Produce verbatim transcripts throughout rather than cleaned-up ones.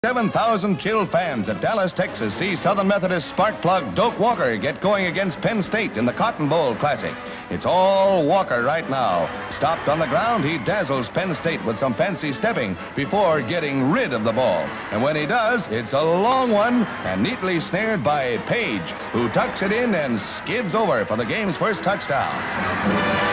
seven thousand chilled fans at Dallas, Texas see Southern Methodist spark plug Doak Walker get going against Penn State in the Cotton Bowl Classic. It's all Walker right now. Stopped on the ground, he dazzles Penn State with some fancy stepping before getting rid of the ball. And when he does, it's a long one and neatly snared by Page, who tucks it in and skids over for the game's first touchdown.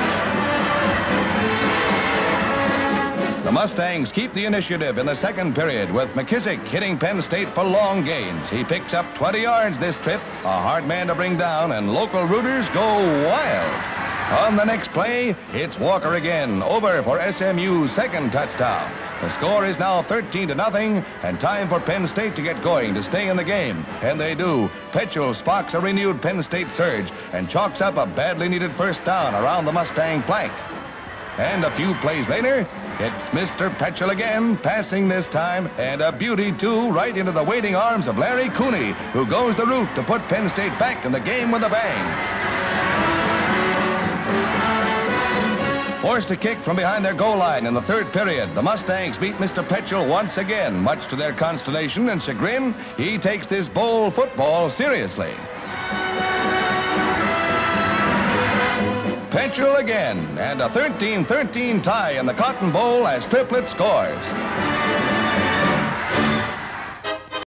The Mustangs keep the initiative in the second period with McKissick hitting Penn State for long gains. He picks up twenty yards this trip, a hard man to bring down, and local rooters go wild. On the next play, it's Walker again, over for S M U's second touchdown. The score is now thirteen to nothing, and time for Penn State to get going to stay in the game. And they do. Petchel sparks a renewed Penn State surge and chalks up a badly needed first down around the Mustang flank. And a few plays later, it's Mister Petchel again, passing this time, and a beauty, too, right into the waiting arms of Larry Cooney, who goes the route to put Penn State back in the game with a bang. Forced to kick from behind their goal line in the third period, the Mustangs beat Mister Petchel once again. Much to their consternation and chagrin, he takes this bowl football seriously. Petchel again, and a thirteen thirteen tie in the Cotton Bowl as Triplett scores.